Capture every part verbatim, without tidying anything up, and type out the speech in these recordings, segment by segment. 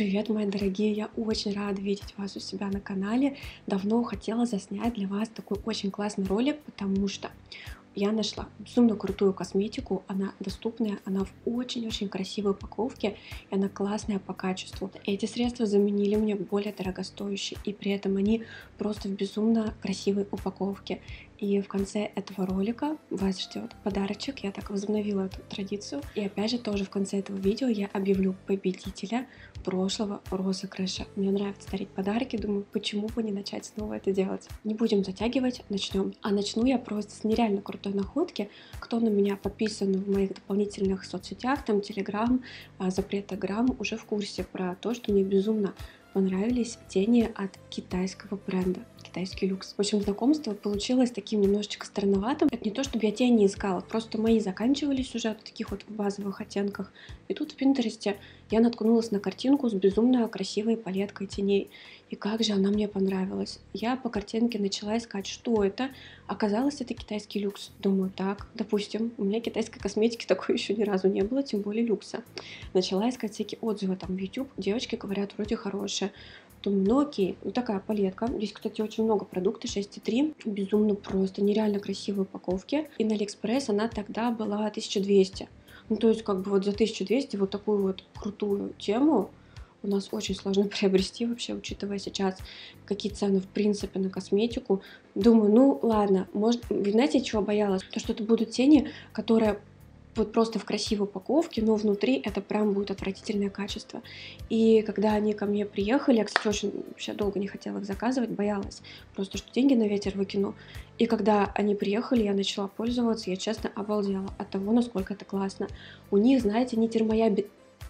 Привет, мои дорогие! Я очень рада видеть вас у себя на канале. Давно хотела заснять для вас такой очень классный ролик, потому что я нашла безумно крутую косметику, она доступная, она в очень-очень красивой упаковке, и она классная по качеству. Эти средства заменили мне более дорогостоящие, и при этом они просто в безумно красивой упаковке. И в конце этого ролика вас ждет подарочек, я так возобновила эту традицию. И опять же, тоже в конце этого видео я объявлю победителя прошлого розыгрыша. Мне нравится дарить подарки, думаю, почему бы не начать снова это делать. Не будем затягивать, начнем. А начну я просто с нереально крутой находки. Кто на меня подписан в моих дополнительных соцсетях, там Телеграм, Запретограм, уже в курсе про то, что мне безумно понравились тени от китайского бренда, китайский люкс. В общем, знакомство получилось таким немножечко странноватым. Это не то, чтобы я тени искала, просто мои заканчивались уже в таких вот базовых оттенках. И тут в Пинтересте я наткнулась на картинку с безумно красивой палеткой теней. И как же она мне понравилась. Я по картинке начала искать, что это. Оказалось, это китайский люкс. Думаю, так, допустим, у меня китайской косметики такой еще ни разу не было, тем более люкса. Начала искать всякие отзывы там в YouTube. Девочки говорят, вроде хорошие. Думаю, ну окей, вот такая палетка. Здесь, кстати, очень много продуктов, шесть и три. Безумно просто, нереально красивые упаковки. И на Алиэкспресс она тогда была тысяча двести. Ну, то есть, как бы вот за тысячу двести вот такую вот крутую тему у нас очень сложно приобрести вообще, учитывая сейчас, какие цены в принципе на косметику. Думаю, ну ладно, может, вы знаете, чего боялась? То, что это будут тени, которые вот просто в красивой упаковке, но внутри это прям будет отвратительное качество. И когда они ко мне приехали, я, кстати, очень вообще долго не хотела их заказывать, боялась просто, что деньги на ветер выкину. И когда они приехали, я начала пользоваться, я честно обалдела от того, насколько это классно. У них, знаете, не термоядерная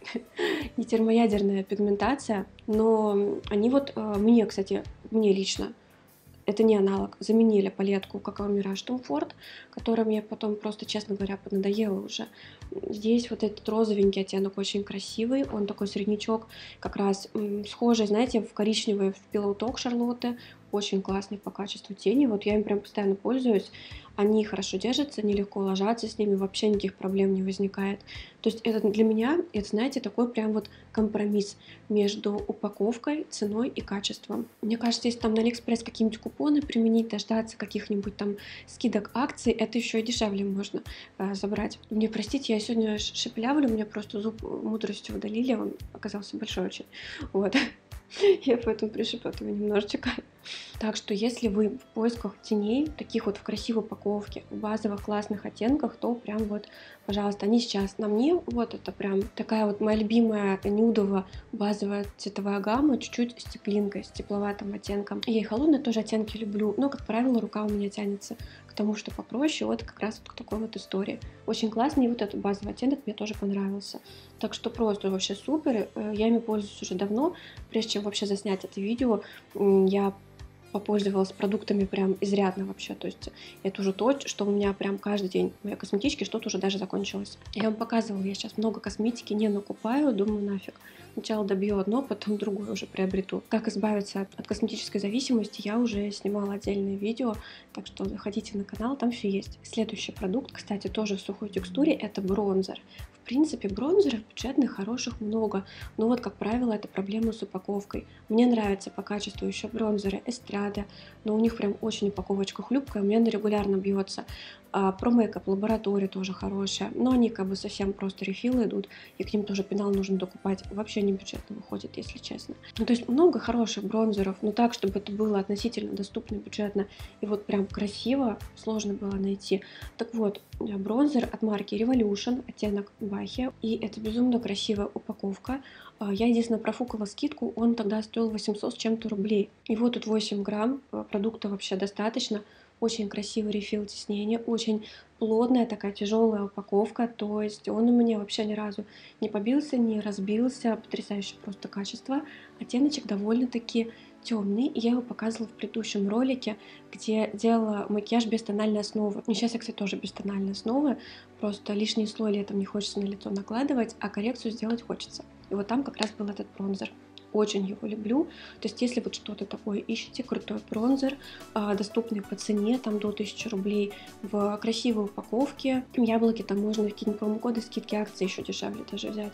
не термоядерная пигментация, но они вот мне, кстати, мне лично, это не аналог, заменили палетку Какао Мираж Tom Ford, которая мне потом просто, честно говоря, поднадоела уже. Здесь вот этот розовенький оттенок очень красивый, он такой среднячок, как раз схожий, знаете, в коричневый в Pillow Talk Шарлотты, очень классный по качеству тени, вот я им прям постоянно пользуюсь, они хорошо держатся, нелегко ложатся с ними, вообще никаких проблем не возникает. То есть это для меня, это, знаете, такой прям вот компромисс между упаковкой, ценой и качеством. Мне кажется, если там на Алиэкспресс какие-нибудь купоны применить, дождаться каких-нибудь там скидок акций, это еще и дешевле можно а, забрать. Мне простите, я сегодня шепелявлю, у меня просто зуб мудростью удалили, он оказался большой очень. Вот. Я поэтому пришепетываю немножечко. Так что, если вы в поисках теней, таких вот в красивой упаковке, в базовых классных оттенках, то прям вот, пожалуйста, они сейчас на мне. Вот это прям такая вот моя любимая нюдовая базовая цветовая гамма, чуть-чуть с теплинкой, с тепловатым оттенком. Я и холодные тоже оттенки люблю, но, как правило, рука у меня тянется к тому, что попроще, вот как раз вот к такой вот истории. Очень классный, и вот этот базовый оттенок мне тоже понравился. Так что просто вообще супер, я ими пользуюсь уже давно. Прежде чем вообще заснять это видео, я попользовалась продуктами прям изрядно вообще, то есть это уже то, что у меня прям каждый день в моей косметичке что-то уже даже закончилось. Я вам показывала, я сейчас много косметики не накупаю, думаю, нафиг. Сначала добью одно, потом другое уже приобрету. Как избавиться от косметической зависимости, я уже снимала отдельное видео, так что заходите на канал, там все есть. Следующий продукт, кстати, тоже в сухой текстуре, это бронзер. В принципе, бронзеров бюджетных хороших много, но вот, как правило, это проблема с упаковкой. Мне нравятся по качеству еще бронзеры Эстрада, но у них прям очень упаковочка хлюпкая, у меня она регулярно бьется. А про мейкап лаборатория тоже хорошая, но они как бы совсем просто рефилы идут, и к ним тоже пенал нужно докупать, вообще не бюджетно выходит, если честно. Ну, то есть много хороших бронзеров, но так, чтобы это было относительно доступно, бюджетно и вот прям красиво, сложно было найти. Так вот, бронзер от марки Revolution, оттенок Бахи, и это безумно красивая упаковка. Я единственное профукала скидку, он тогда стоил восемьсот с чем-то рублей. Его тут восемь грамм, продукта вообще достаточно. Очень красивый рефил тиснения, очень плотная такая тяжелая упаковка, то есть он у меня вообще ни разу не побился, не разбился, потрясающее просто качество. Оттеночек довольно-таки темный, и я его показывала в предыдущем ролике, где делала макияж без тональной основы. И сейчас я, кстати, тоже без тональной основы, просто лишний слой летом не хочется на лицо накладывать, а коррекцию сделать хочется. И вот там как раз был этот бронзер. Очень его люблю. То есть, если вот что-то такое ищете, крутой бронзер, доступный по цене, там до тысячи рублей, в красивой упаковке, яблоки там можно в какие-нибудь промокоды, скидки, акции еще дешевле даже взять,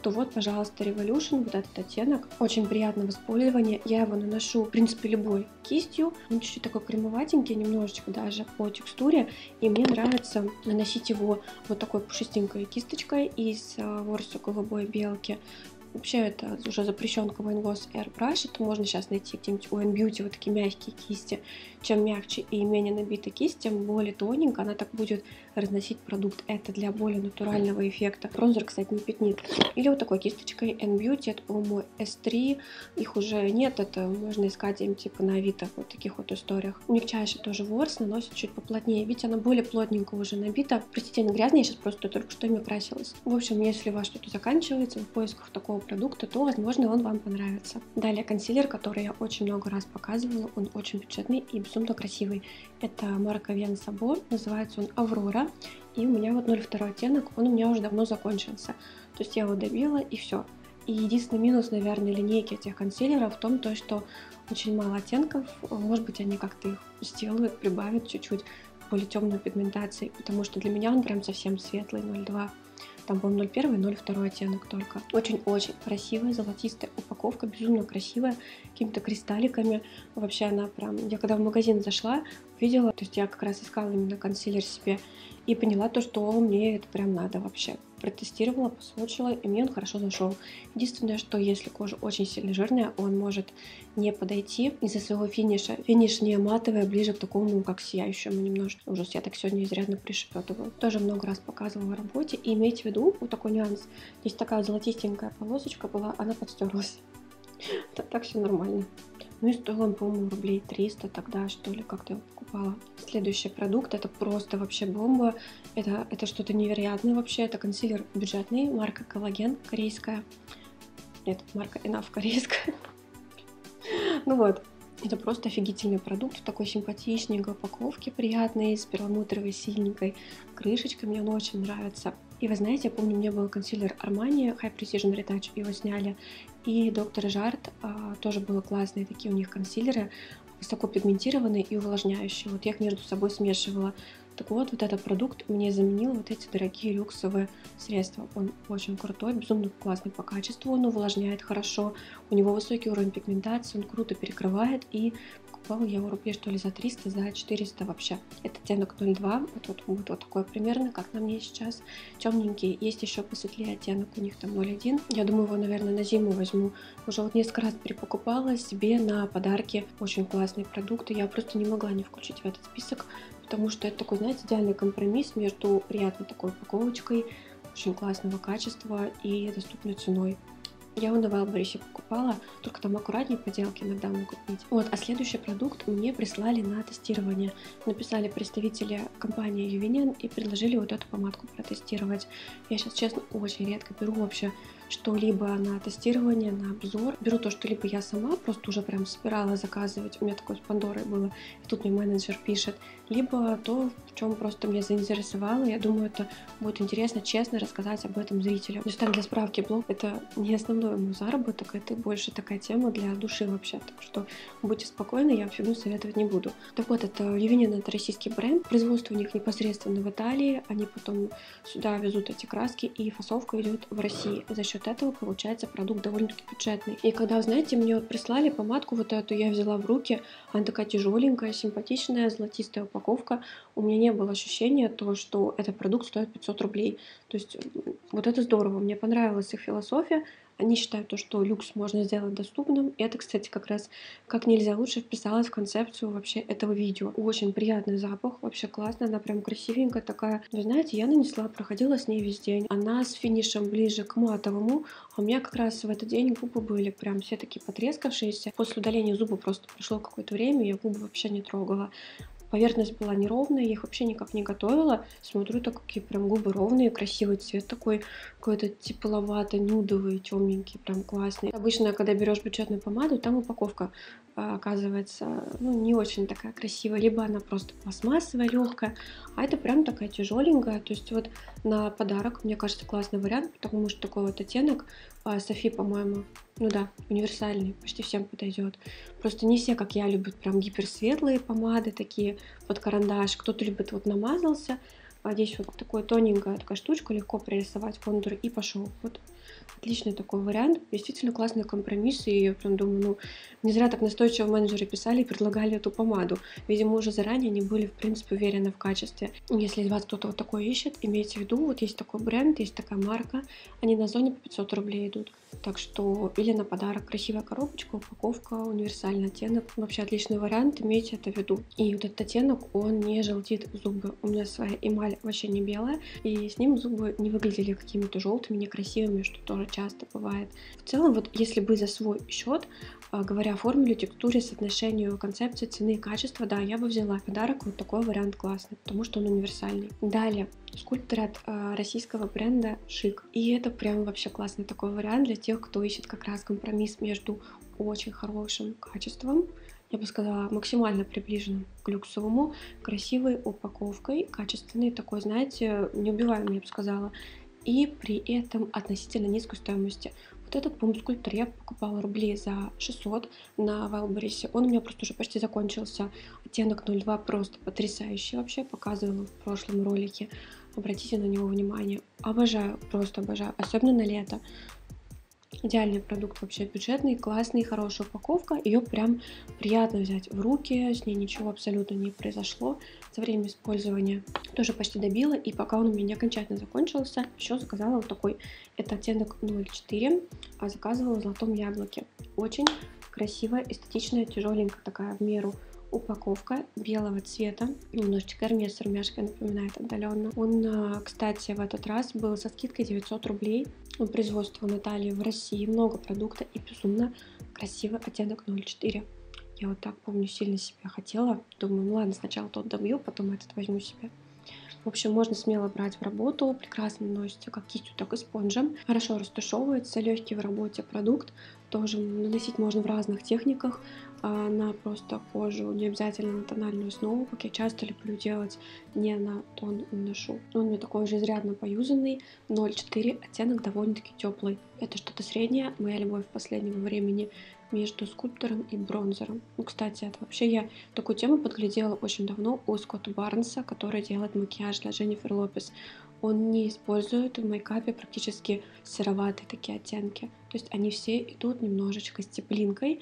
что вот, пожалуйста, Revolution, вот этот оттенок, очень приятно в использовании. Я его наношу, в принципе, любой кистью. Он чуть-чуть такой кремоватенький, немножечко даже по текстуре. И мне нравится наносить его вот такой пушистенькой кисточкой из ворса голубой белки. Вообще это уже запрещен Ковен Глосс Airbrush, это можно сейчас найти где-нибудь у N-Beauty, вот такие мягкие кисти. Чем мягче и менее набитая кисть, тем более тоненько она так будет разносить продукт. Это для более натурального эффекта. Бронзер, кстати, не пятнит. Или вот такой кисточкой N-Beauty, это, по-моему, эс три. Их уже нет, это можно искать им типа на Авито, вот таких вот историях. Мягчайший тоже ворс, наносит чуть поплотнее. Видите, она более плотненько уже набита. Простите, она грязная, я сейчас просто только что ими красилась. В общем, если у вас что-то заканчивается в поисках такого продукта, то, возможно, он вам понравится. Далее консилер, который я очень много раз показывала, он очень бюджетный и безумно красивый. Это марка Вен Сабо, называется он Аврора, и у меня вот ноль два оттенок, он у меня уже давно закончился. То есть я его добила и все. И единственный минус, наверное, линейки этих консилеров в том, то, что очень мало оттенков, может быть, они как-то их сделают, прибавят чуть-чуть более темную пигментацию, потому что для меня он прям совсем светлый, ноль два. Там, по-моему, ноль один, ноль два оттенок только. Очень-очень красивая, золотистая упаковка, безумно красивая, какими-то кристалликами. Вообще она прям... Я когда в магазин зашла, видела, то есть я как раз искала именно консилер себе и поняла то, что мне это прям надо вообще. Протестировала, посвочила, и мне он хорошо зашел. Единственное, что если кожа очень сильно жирная, он может не подойти из-за своего финиша. Финиш не матовый, а ближе к такому, как сияющему немножко. Ужас, я так сегодня изрядно пришепетываю. Тоже много раз показывала в работе. И имейте в виду, вот такой нюанс. Здесь такая золотистенькая полосочка была, она подстерлась. Так все нормально. Ну и стоил он, по-моему, рублей триста тогда, что ли, как-то я покупала. Следующий продукт, это просто вообще бомба. Это, это что-то невероятное вообще. Это консилер бюджетный, марка Коллаген, корейская. Нет, марка Enough, корейская. Ну вот, это просто офигительный продукт в такой симпатичненькой упаковке, приятной, с перламутровой синенькой крышечкой. Мне он очень нравится. И вы знаете, я помню, у меня был консилер Armani High Precision Retouch, его сняли. И доктор Жарт а, тоже было классные такие у них консилеры, высоко пигментированные и увлажняющие. Вот я их между собой смешивала. Так вот, вот этот продукт мне заменил вот эти дорогие люксовые средства. Он очень крутой, безумно классный по качеству, он увлажняет хорошо, у него высокий уровень пигментации, он круто перекрывает, и покупала я его рублей что ли за триста, за четыреста вообще. Это оттенок ноль два, вот, вот, вот, вот такой примерно, как на мне сейчас, темненький. Есть еще посветлее оттенок, у них там ноль один. Я думаю, его, наверное, на зиму возьму. Уже вот несколько раз перепокупала себе на подарки. Очень классные продукты, я просто не могла не включить в этот список, потому что это такой, знаете, идеальный компромисс между приятной такой упаковочкой, очень классного качества и доступной ценой. Я его на Вайлдберрисе покупала, только там аккуратнее поделки иногда могут быть. Вот, а следующий продукт мне прислали на тестирование. Написали представители компании Ювенен и предложили вот эту помадку протестировать. Я сейчас, честно, очень редко беру вообще что-либо на тестирование, на обзор. Беру то, что либо я сама просто уже прям собирала заказывать, у меня такое с Пандорой было, и тут мне менеджер пишет, либо то, в чем просто меня заинтересовало. Я думаю, это будет интересно, честно рассказать об этом зрителю. То есть там для справки, блог — это не основной мой заработок, это больше такая тема для души вообще, так что будьте спокойны, я вообще советовать не буду. Так вот, это Ювенен, это российский бренд, производство у них непосредственно в Италии, они потом сюда везут эти краски, и фасовка идет в России. За счет этого получается продукт довольно-таки бюджетный. И когда, знаете, мне вот прислали помадку вот эту, я взяла в руки, она такая тяжеленькая, симпатичная, золотистая упаковка. У меня не было ощущения то, что этот продукт стоит пятьсот рублей. То есть вот это здорово, мне понравилась их философия. Они считают то, что люкс можно сделать доступным. И это, кстати, как раз как нельзя лучше вписалась в концепцию вообще этого видео. Очень приятный запах, вообще классно, она прям красивенькая такая. Вы знаете, я нанесла, проходила с ней весь день. Она с финишем ближе к матовому, а у меня как раз в этот день губы были прям все такие потрескавшиеся. После удаления зуба просто прошло какое-то время, я губы вообще не трогала. Поверхность была неровная, я их вообще никак не готовила. Смотрю, так какие прям губы ровные, красивый цвет такой, какой-то тепловато, нюдовый, темненький, прям классный. Обычно, когда берешь бюджетную помаду, там упаковка оказывается, ну, не очень такая красивая, либо она просто пластмассовая, легкая, а это прям такая тяжеленькая. То есть вот на подарок, мне кажется, классный вариант, потому что такой вот оттенок Софи, по-моему, ну да, универсальный, почти всем подойдет. Просто не все, как я, любят прям гиперсветлые помады такие под карандаш. Кто-то любит вот намазался, а здесь вот такой тоненькая такая штучка, легко прорисовать контур и пошел. Вот Отличный такой вариант, действительно классный компромисс, и я прям думаю, ну, не зря так настойчиво менеджеры писали и предлагали эту помаду. Видимо, уже заранее они были, в принципе, уверены в качестве. Если из вас кто-то вот такое ищет, имейте в виду, вот есть такой бренд, есть такая марка, они на Озоне по пятьсот рублей идут. Так что, или на подарок красивая коробочка, упаковка, универсальный оттенок. Вообще отличный вариант, имейте это в виду. И вот этот оттенок, он не желтит зубы. У меня своя эмаль вообще не белая, и с ним зубы не выглядели какими-то желтыми, некрасивыми, что тоже часто бывает. В целом, вот если бы за свой счет, говоря о формуле, текстуре, соотношению концепции, цены и качества, да, я бы взяла подарок, вот такой вариант классный, потому что он универсальный. Далее, скульптор от э, российского бренда Шик. И это прям вообще классный такой вариант для тех, кто ищет как раз компромисс между очень хорошим качеством, я бы сказала, максимально приближенным к люксовому, красивой упаковкой, качественной, такой, знаете, неубиваемой, я бы сказала, и при этом относительно низкой стоимости. Вот этот пум-скульптор я покупала рублей за шестьсот на Wildberries. Он у меня просто уже почти закончился. Оттенок ноль два просто потрясающий вообще. Показывала в прошлом ролике. Обратите на него внимание. Обожаю, просто обожаю. Особенно на лето. Идеальный продукт, вообще бюджетный, классный, хорошая упаковка. Ее прям приятно взять в руки, с ней ничего абсолютно не произошло. За время использования тоже почти добила, и пока он у меня не окончательно закончился, еще заказала вот такой, это оттенок ноль четыре, а заказывала в золотом яблоке. Очень красивая, эстетичная, тяжеленькая такая в меру упаковка белого цвета, немножечко Hermès с армяшкой напоминает отдаленно. Он, кстати, в этот раз был со скидкой девятьсот рублей. Производство Натальи в России, много продукта и безумно красивый оттенок ноль четыре. Я вот так помню, сильно себе хотела. Думаю, ну ладно, сначала тот добью, потом этот возьму себе. В общем, можно смело брать в работу, прекрасно наносится как кистью, так и спонжем. Хорошо растушевывается, легкий в работе продукт. Тоже наносить можно в разных техниках на просто кожу, не обязательно на тональную основу, как я часто люблю делать, не на тон наношу. Он у меня такой уже изрядно поюзанный, ноль четыре, оттенок довольно-таки теплый. Это что-то среднее, моя любовь последнего времени между скульптором и бронзером. Ну, кстати, это вообще я такую тему подглядела очень давно у Скотта Барнса, который делает макияж для Дженнифер Лопес. Он не использует в мейкапе практически сероватые такие оттенки. То есть они все идут немножечко с теплинкой.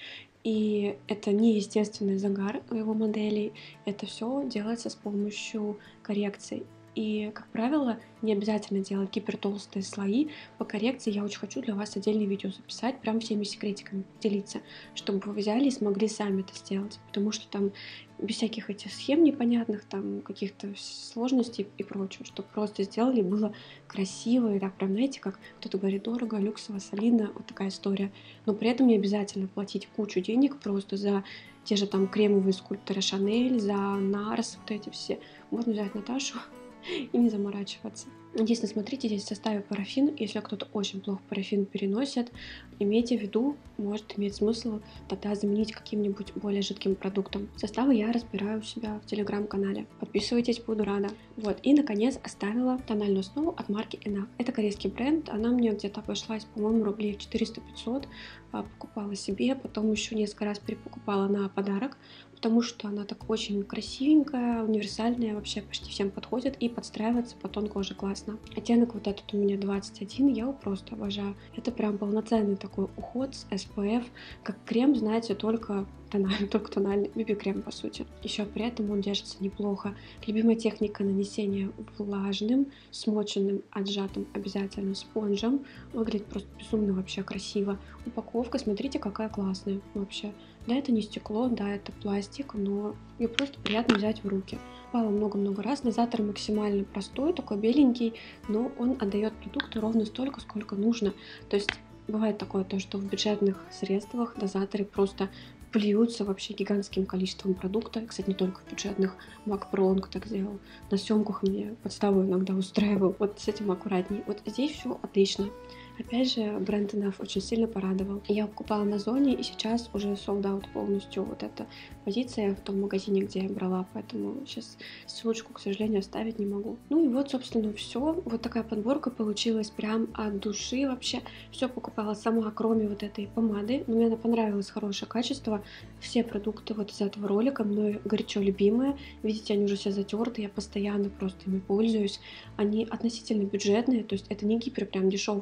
И это не естественный загар у его моделей. Это все делается с помощью коррекций. И, как правило, не обязательно делать гипертолстые слои. По коррекции я очень хочу для вас отдельное видео записать, прям всеми секретиками делиться, чтобы вы взяли и смогли сами это сделать. Потому что там без всяких этих схем непонятных, там каких-то сложностей и прочего, чтобы просто сделали, было красиво и так прям, знаете, как кто-то говорит, дорого, люксово, солидно, вот такая история. Но при этом не обязательно платить кучу денег просто за те же там кремовые скульпторы Шанель, за Нарс, вот эти все. Можно взять Наташу и не заморачиваться. Единственное, смотрите, здесь в составе парафин. Если кто-то очень плохо парафин переносит, имейте в виду, может иметь смысл тогда заменить каким-нибудь более жидким продуктом. Составы я разбираю у себя в телеграм-канале. Подписывайтесь, буду рада. Вот, и наконец оставила тональную основу от марки Enough. Это корейский бренд, она мне где-то обошлась, по-моему, рублей четыреста-пятьсот. Покупала себе, потом еще несколько раз перепокупала на подарок, потому что она так очень красивенькая, универсальная, вообще почти всем подходит и подстраивается по тон кожи классно. Оттенок вот этот у меня двадцать один, я его просто обожаю. Это прям полноценный такой уход с эс пэ эф, как крем, знаете, только тональный, только тональный би би-крем по сути. Еще при этом он держится неплохо. Любимая техника нанесения влажным, смоченным, отжатым обязательно спонжем. Выглядит просто безумно вообще красиво. Упаковка, смотрите, какая классная вообще. Да, это не стекло, да, это пластик, но ее просто приятно взять в руки. Покупала много-много раз. Дозатор максимально простой, такой беленький, но он отдает продукту ровно столько, сколько нужно. То есть бывает такое, то, что в бюджетных средствах дозаторы просто плюются вообще гигантским количеством продукта. Кстати, не только в бюджетных. Мак Пронг так сделал. На съемках мне подставу иногда устраивал. Вот с этим аккуратней. Вот здесь все отлично. Опять же, бренд Enough очень сильно порадовал. Я покупала на Озоне, и сейчас уже sold out полностью вот эта позиция в том магазине, где я брала, поэтому сейчас ссылочку, к сожалению, оставить не могу. Ну и вот, собственно, все. Вот такая подборка получилась прям от души вообще. Все покупала сама, кроме вот этой помады. Но мне она понравилась, хорошее качество. Все продукты вот из этого ролика мной горячо любимые. Видите, они уже все затерты, я постоянно просто ими пользуюсь. Они относительно бюджетные, то есть это не гипер прям дешевые средства,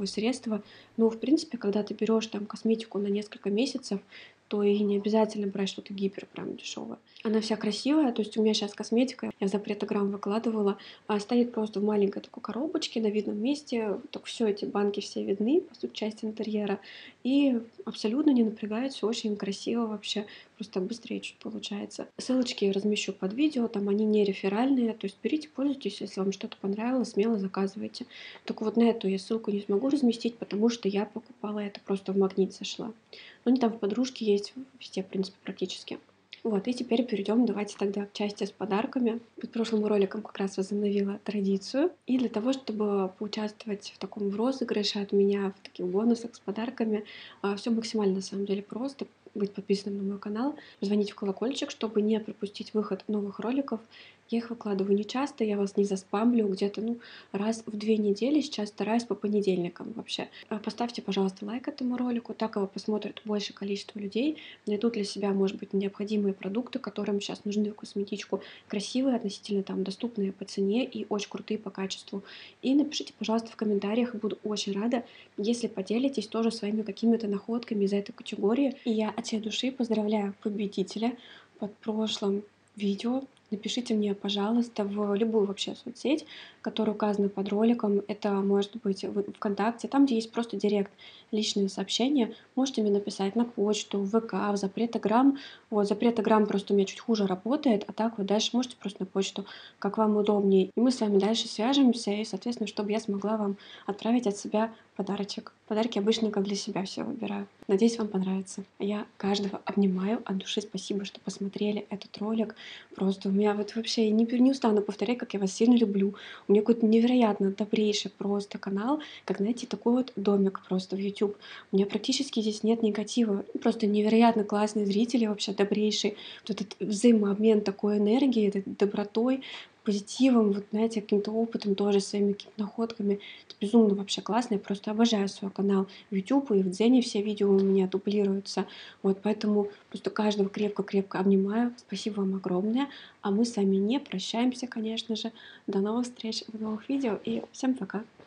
качество. Но, в принципе, когда ты берешь там косметику на несколько месяцев, то и не обязательно брать что-то гипер прям дешевое. Она вся красивая, то есть у меня сейчас косметика, я в запретограмм выкладывала, а стоит просто в маленькой такой коробочке на видном месте, так все эти банки все видны, по сути, часть интерьера, и абсолютно не напрягает, все очень красиво вообще, просто быстрее чуть получается. Ссылочки я размещу под видео, там они не реферальные, то есть берите, пользуйтесь, если вам что-то понравилось, смело заказывайте. Только вот на эту я ссылку не смогу разместить, потому что я покупала это просто в Магнит сошла. Но они там в подружке есть везде, в принципе, практически. Вот, и теперь перейдем, давайте тогда к части с подарками. Под прошлым роликом как раз возобновила традицию. И для того, чтобы поучаствовать в таком розыгрыше от меня, в таких бонусах с подарками, все максимально на самом деле просто. Быть подписанным на мой канал, звонить в колокольчик, чтобы не пропустить выход новых роликов. Я их выкладываю не часто, я вас не заспамлю, где-то ну, раз в две недели, сейчас стараюсь по понедельникам вообще. А, Поставьте, пожалуйста, лайк этому ролику, так его посмотрит большее количество людей, найдут для себя, может быть, необходимые продукты, которым сейчас нужны в косметичку, красивые, относительно там доступные по цене и очень крутые по качеству. И напишите, пожалуйста, в комментариях, буду очень рада, если поделитесь тоже своими какими-то находками из этой категории. И я от всей души поздравляю победителя под прошлым видео. Напишите мне, пожалуйста, в любую вообще соцсеть, которая указана под роликом. Это может быть в ВКонтакте, там, где есть просто директ, личные сообщения. Можете мне написать на почту, в ВК, в Запретограм. Вот, Запретограм просто у меня чуть хуже работает, а так вот дальше можете просто на почту, как вам удобнее. И мы с вами дальше свяжемся, и, соответственно, чтобы я смогла вам отправить от себя подарочек. Подарки обычно как для себя все выбираю. Надеюсь, вам понравится. Я каждого обнимаю от души. Спасибо, что посмотрели этот ролик. Просто у меня вот вообще не, не устану повторять, как я вас сильно люблю. У меня какой-то невероятно добрейший просто канал, как, знаете, такой вот домик просто в YouTube. У меня практически здесь нет негатива. Просто невероятно классные зрители, вообще добрейшие. Вот этот взаимообмен такой энергией, этой добротой, позитивом, вот, знаете, каким-то опытом тоже, своими какими-то находками. Это безумно вообще классно. Я просто обожаю свой канал в YouTube, и в Дзене все видео у меня дублируются. Вот, поэтому просто каждого крепко-крепко обнимаю. Спасибо вам огромное. А мы с вами не прощаемся, конечно же. До новых встреч в новых видео, и всем пока!